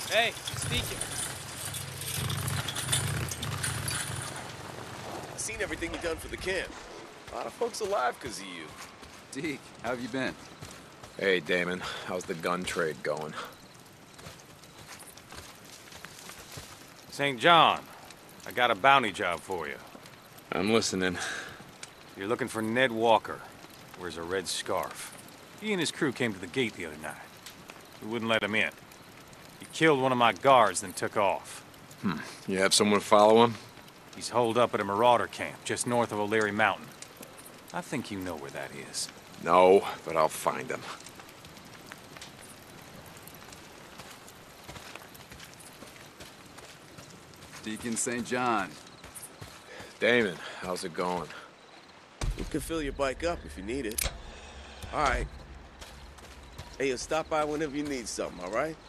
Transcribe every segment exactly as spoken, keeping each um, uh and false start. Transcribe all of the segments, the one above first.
Hey, it's Deacon. I've seen everything you've done for the camp. A lot of folks alive because of you. Deke, how have you been? Hey, Damon. How's the gun trade going? Saint John, I got a bounty job for you. I'm listening. You're looking for Ned Walker. Wears a red scarf. He and his crew came to the gate the other night. We wouldn't let him in. He killed one of my guards, then took off. Hmm. You have someone follow him? He's holed up at a marauder camp just north of O'Leary Mountain. I think you know where that is. No, but I'll find him. Deacon Saint John. Damon, how's it going? We can fill your bike up if you need it. All right. Hey, you'll stop by whenever you need something, all right?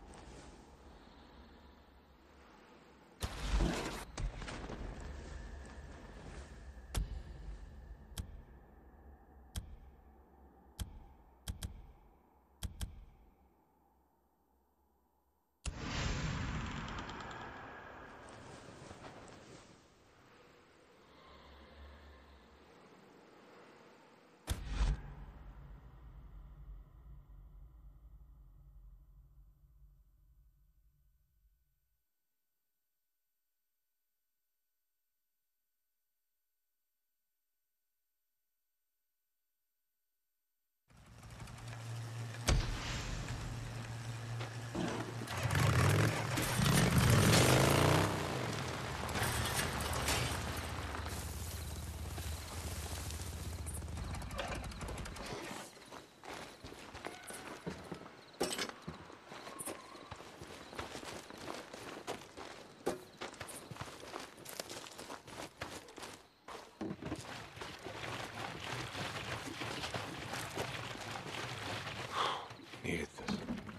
Needed this.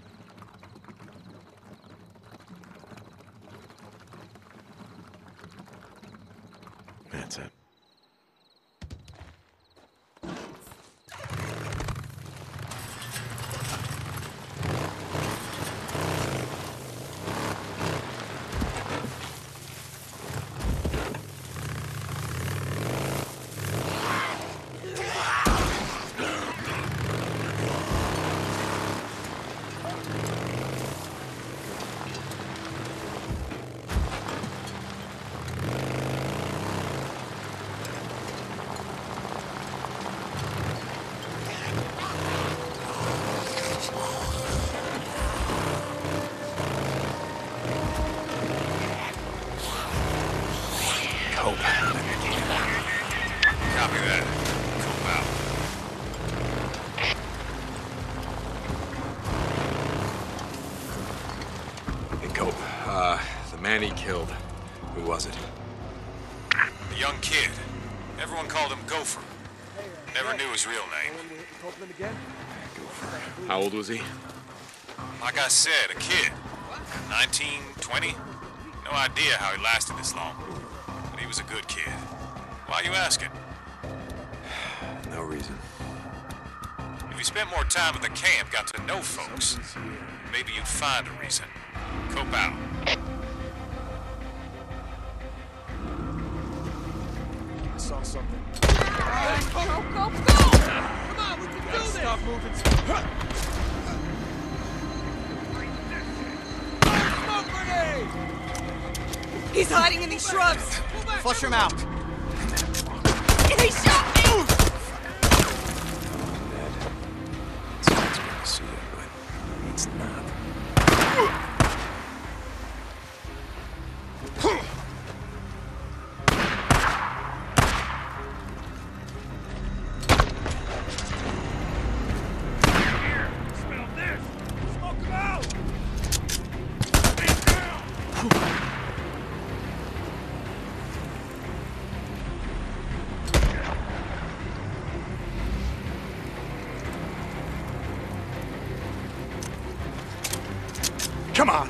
That's it. Copy that. Cope out. Hey, Cope. Uh, the man he killed. Who was it? A young kid. Everyone called him Gopher. Never knew his real name. How old was he? Like I said, a kid. nineteen, twenty? No idea how he lasted this long. But he was a good kid. Why are you asking? No reason. If you spent more time at the camp, got to know folks, maybe you'd find a reason. Cope out. I saw something. Go, go, go, go! Come on, we can do this! Stop moving. Smoke grenade! He's hiding in these shrubs! Flush him out. He shot me! Someone's gonna see it, but it's not. Come on.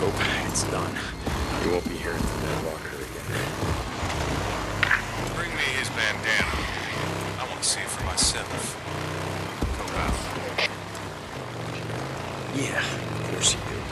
Cope. It's done. You won't be hearing from Ned Walker again. Bring me his bandana. I want to see it for myself. Cope out. Yeah, of course you do.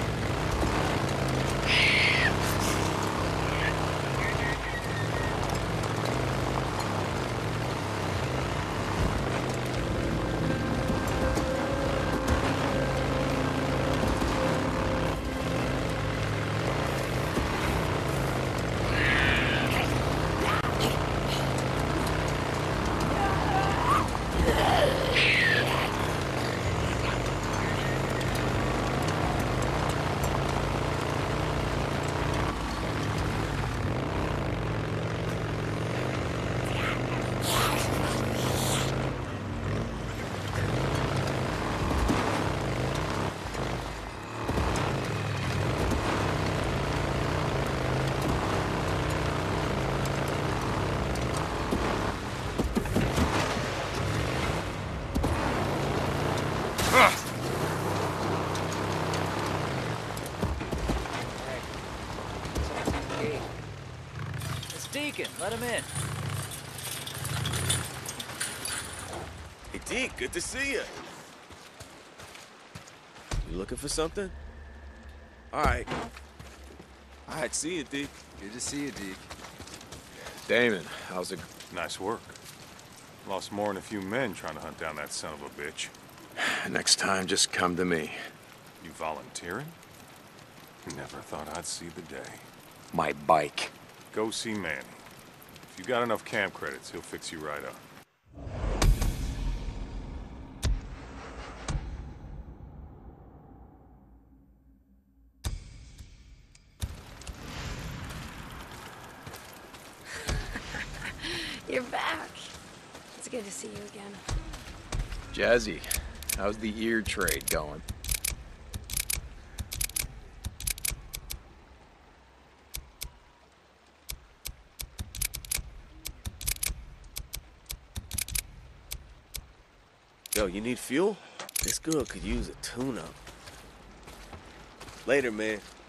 Deacon, let him in. Hey, Deke, good to see you. You looking for something? All right. All right, see you, Deke. Good to see you, Deke. Damon, how's it? Nice work. Lost more than a few men trying to hunt down that son of a bitch. Next time, just come to me. You volunteering? Never thought I'd see the day. My bike. Go see Manny. If you got enough camp credits, he'll fix you right up. You're back. It's good to see you again. Jazzy, how's the ear trade going? Yo, you need fuel? This girl could use a tune-up. Later, man.